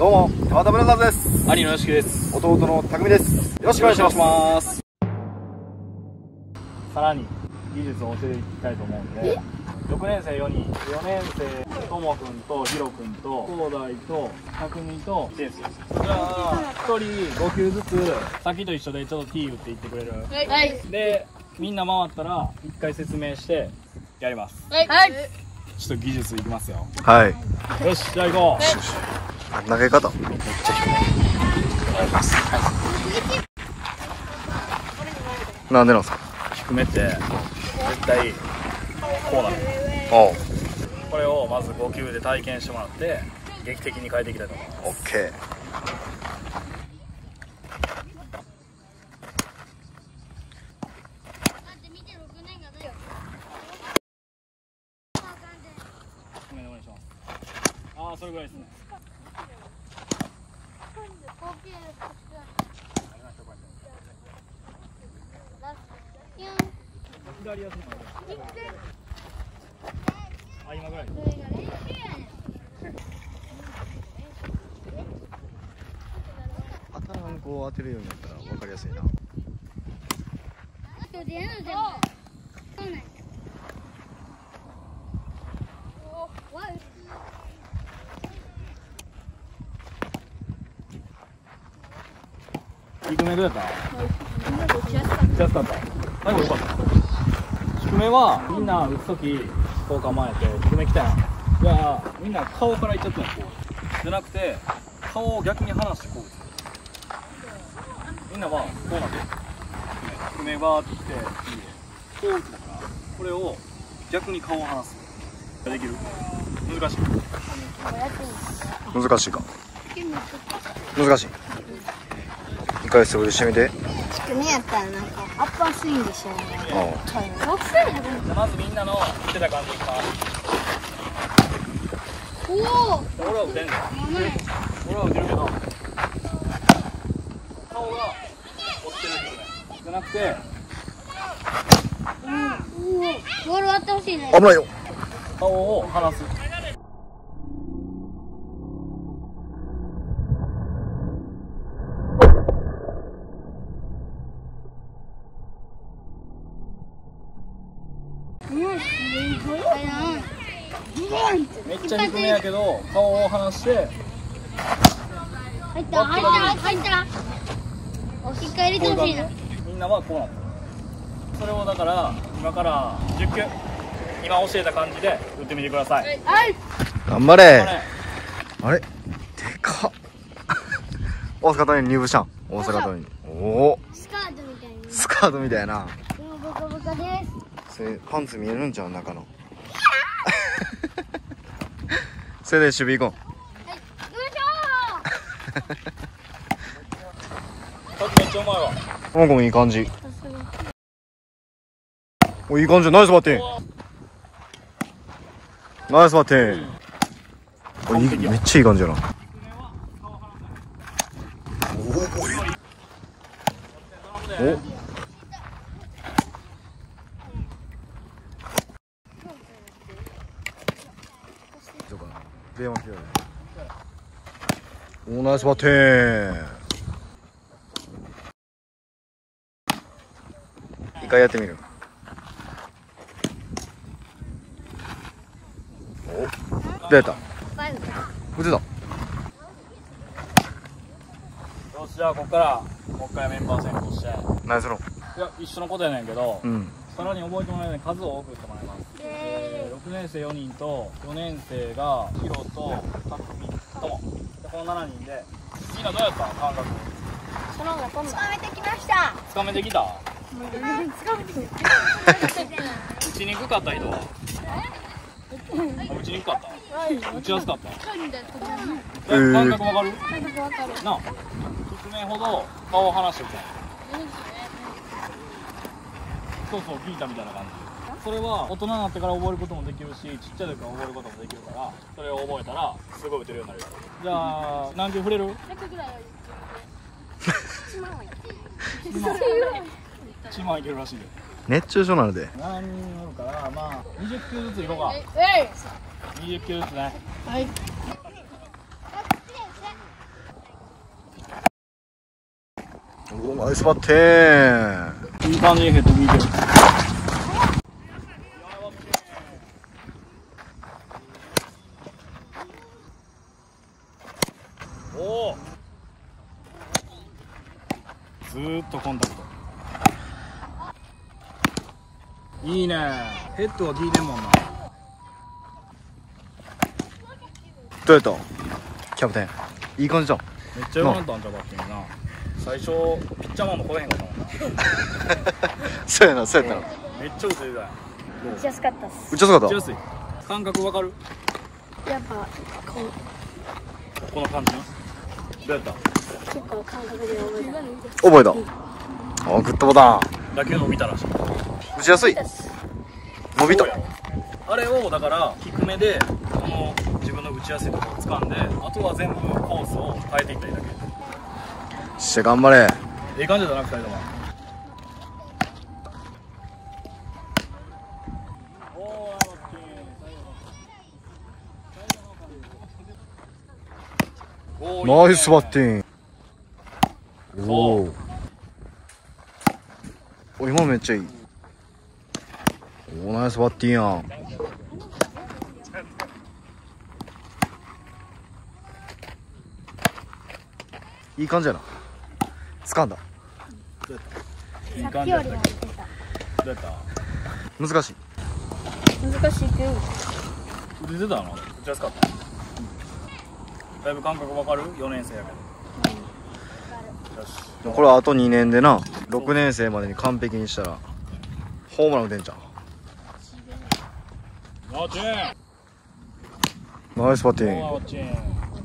どうも川田ブラザーズです。 兄のよしきです。 弟のたくみです。よろしくお願いします。 さらに技術を教えていきたいと思うんで、6年生4人、4年生ともくんとひろくんと東大とたくみとケースです。じゃあ1人5球ずつさっきと一緒でちょっと T 打っていってくれる？ はい。 でみんな回ったら1回説明してやります。 はい。 ちょっと技術いきますよ。 はい。 よし、じゃあ行こう。 投げ方めっちゃ低め。やります。なんでなんですか？ 低めって絶対こうなる。 おう。 これをまず5球で体験してもらって劇的に変えていきたいと思います。 オッケー。 ああ、それぐらいですね。左足のあ、今ぐらい。 頭にこう当てるようになったら分かりやすいな。 低めどうやった？打ちやすかった。最後よかった。低めはみんな打つときこう構えて低め来たやん。じゃあみんな顔からいっちゃったんこう。じゃなくて顔を逆に離してこう打つ。みんなはこうなってる。低めバーってきてこう打つからこれを逆に顔を離す。できる？難しい。 難しいか。難しい。一回素振りしてみて。 低めやったらなんかアッパースイングしようね。 じゃあまずみんなの打ってた感じいきます。 おお。 俺は打てんの。俺は打てるけど顔が落ちてる低めじゃなくてボール割ってほしいね。 危ないよ。 顔を離す。めっちゃ低めやけど顔を離して入った一回入れてほしいな。 みんなはこうなる。それをだから今から10球今教えた感じで打ってみてください。 頑張れ。あれでかっ。大阪桐蔭入部したん。大阪桐蔭。おお、 スカートみたいに。 スカートみたいな。 もうボカボカです。 それパンツ見えるんちゃう中の。それで守備行こめっちゃうまいわ。 う。もういい感じ。お、いい感じ。ナイスバッティング。ナイスバッティング。お、いい、めっちゃいい感じやな。お。電話来てる。お、ナイスバッティング。一回やってみる。お、どうやった？打てた。 よし、じゃあここからもう一回メンバー選考して。 何するの？ いや一緒のことやねんけど、 うん。 さらに覚えてもらえるように数を多く打ってもらいます。6年生4人と4年生がヒロとタクミともでこの7人でみんなどうやった感覚？ その方がつかめてきました。 つかめてきた？ つかめてきた。 打ちにくかった人は？打ちにくかった？打ちやすかった？感覚わかる？なあ、低めほど顔を離してみたい。そうそう、聞いたみたいな感じ。それは大人になってから覚えることもできるし、ちっちゃい時から覚えることもできるから、それを覚えたらすごい打てるようになる。じゃあ何球触れる？1万いけるらしいで。 熱中症なので。 7人乗るからまあ20球ずついこうか。20球ずつね。 はい。 ナイスバッティング。 いい感じにヘッド効いてる。おお、ずーっとコンタクトいいね。ヘッドが効いてんもんな。 どうやったキャプテン、いい感じじゃん。 めっちゃ良かったんちゃうバッティングな。最初ピッチャーマンも来えへんかったもんな。 そうやな、そうやったな。 めっちゃ打ついたよ。 打ちやすかったっす。 打ちやすかった。 打ちやすい。感覚わかる？ やっぱこの感じな。どうやった？ 結構感覚で覚えた。 覚えた。あ、グッドボタン。 打球伸びたらしい。 打ちやすい。伸びた。 あれをだから低めでこの自分の打ちやすいところを掴んで、あとは全部コースを変えていったらいいだけ。 して頑張れ。 ええ感じじゃなくて、2人とも。 ナイスバッティング。おお、今めっちゃいい。お、ナイスバッティングやん。いい感じやな。掴んだ。 いいさっ感じやったけきよりは出た。 ど。どうやった？ 難しいけど。 出てたの？打ちやすかった。だいぶ感覚わかる？4年生やけど。よし。 これあと2年でな、6年生までに完璧にしたらホームラン打てんじゃん。 ナイスチン。 ナイスバッティング。 ナイスチン。ナイ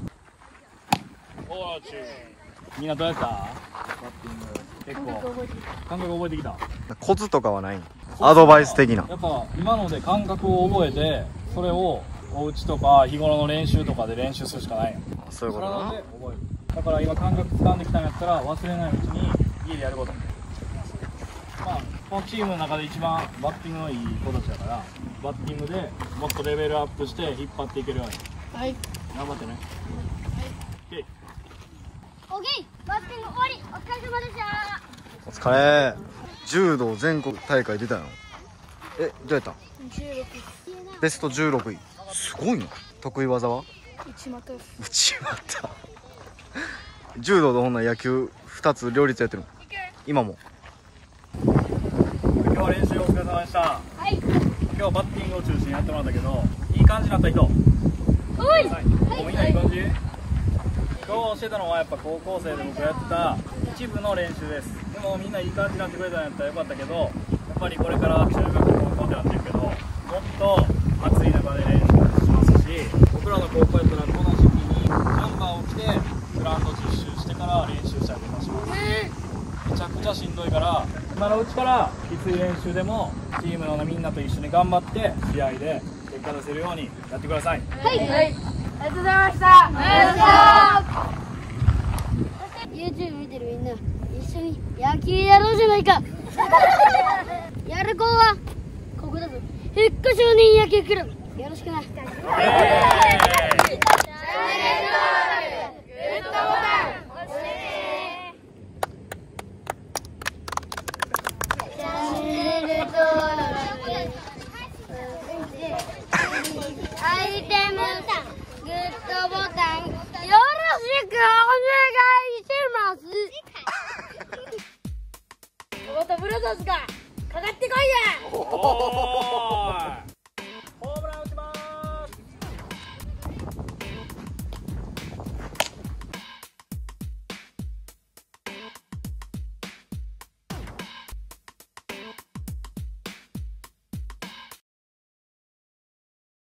スチン。みんなどうやった？バッティング。結構感覚覚えてきた。 コツとかはないん？アドバイス的な。 やっぱ今ので感覚を覚えて、それをお家とか日頃の練習とかで練習するしかないよ。 そういうことな。 体で覚える。だから今感覚掴んできたんやったら忘れないうちに家でやること。まあこのチームの中で一番バッティングのいい子たちだから、バッティングでもっとレベルアップして引っ張っていけるように。 はい。 頑張ってね。オッケー。 オッケー。バッティング終わり。お疲れ様でした。 お疲れ。柔道全国大会出たの？え、どうやった？ベスト16位。すごいな。得意技は？ 内股。 内股。柔道とほんなら野球2つ両立やってるの？今も。 今日は練習お疲れ様でした。 はい。 今日はバッティングを中心にやってもらったけど、いい感じになった人。 おい。 もうみんないい感じ？今日してたのはやっぱ高校生で僕がやってた一部の練習です。でもみんないい感じになってくれたんやったらよかったけど、やっぱりこれから中学高校ってなってるけど、もっと暑い中で練習しますし、僕らの高校やったらこの時期にジャンバーを着てグラウンド実習してから練習したりとかします。めちゃくちゃしんどいから、今のうちからきつい練習でもチームのみんなと一緒に頑張って試合で結果出せるようにやってください。 はい。はい。ありがとうございました。ありがとうございました。YouTube 見てるみんな、一緒に野球やろうじゃないか。やる子はここだぞ。ふっこ少年野球クラブ。よろしくな。チャンネル登録、グッドボタン押してね。チャンネル登録、アイテム、グッドボタンよろしくお願いします。またブラザーズがかかってこいや。 おーい。